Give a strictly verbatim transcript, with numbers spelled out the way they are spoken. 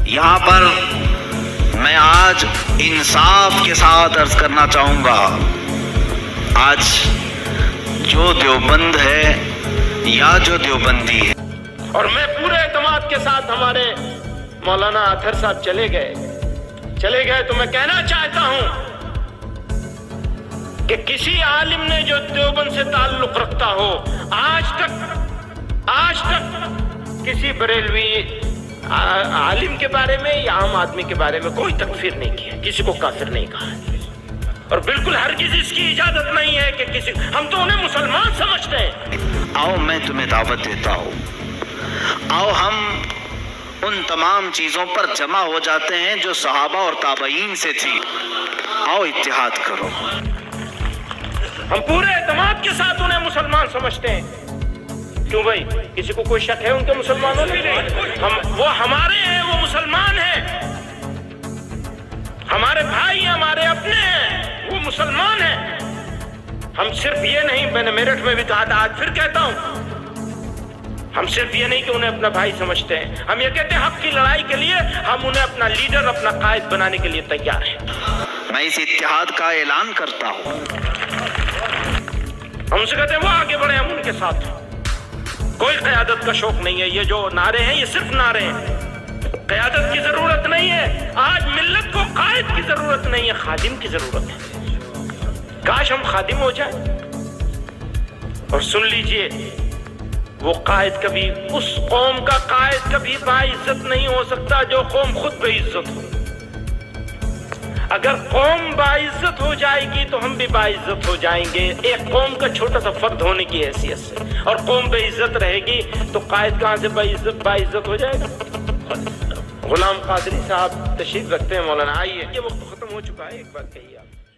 یہاں پر میں آج انصاف کے ساتھ عرض کرنا چاہوں گا، آج جو دیوبند ہے یا جو دیوبندی ہے، اور میں پورے اعتماد کے ساتھ ہمارے مولانا اطہر صاحب چلے گئے چلے گئے تو میں کہنا چاہتا ہوں کہ کسی عالم نے جو دیوبند سے تعلق رکھتا ہو، آج تک آج تک کسی بریلوی عالم کے بارے میں یا عام آدمی کے بارے میں کوئی تکفیر نہیں کیا، کسی کو کافر نہیں کہا، اور بالکل ہرگز اس کی اجازت نہیں ہے کہ کسی ہم تو انہیں مسلمان سمجھتے ہیں۔ آؤ میں تمہیں دعوت دیتا ہوں، آؤ ہم ان تمام چیزوں پر جمع ہو جاتے ہیں جو صحابہ اور تابعین سے تھی، آؤ اتحاد کرو۔ ہم پورے اعتماد کے ساتھ انہیں مسلمان سمجھتے ہیں۔ کیوں بھائی، کسی کو کوئی شک ہے ان کے مسلمانوں میں؟ ہم وہ ہمارے ہیں، وہ مسلمان ہیں، ہمارے بھائی ہیں، ہمارے اپنے ہیں، وہ مسلمان ہیں۔ ہم صرف یہ نہیں، میں نے میرٹھ میں بھی کہا تھا، آج پھر کہتا ہوں، ہم صرف یہ نہیں کہ انہیں اپنا بھائی سمجھتے ہیں، ہم یہ کہتے ہیں حق کی لڑائی کے لیے ہم انہیں اپنا لیڈر، اپنا قائد بنانے کے لیے تیار ہیں۔ میں اس اتحاد کا اعلان کرتا ہوں۔ ہم سے کہتے ہیں وہ آگے بڑھیں، ہم ان کے ساتھ۔ کوئی قیادت کا شوق نہیں ہے، یہ جو نعرے ہیں یہ صرف نعرے ہیں، قیادت کی ضرورت نہیں ہے۔ آج ملت کو قائد کی ضرورت نہیں ہے، خادم کی ضرورت ہے۔ کاش ہم خادم ہو جائیں۔ اور سن لیجئے، وہ قائد کبھی، اس قوم کا قائد کبھی باعزت نہیں ہو سکتا جو قوم خود بے عزت ہو۔ اگر قوم باعزت ہو جائے گی تو ہم بھی باعزت ہو جائیں گے، ایک قوم کا چھوٹا سا فرد ہونے کی حیثیت سے۔ اور قوم بے عزت رہے گی تو قائد کہاں سے باعزت باعزت ہو جائے گا؟ غلام قادری صاحب تشریف رکھتے ہیں، مولانا آئیے۔ یہ وقت ختم ہو چکا ہے، ایک بات کہیے آپ۔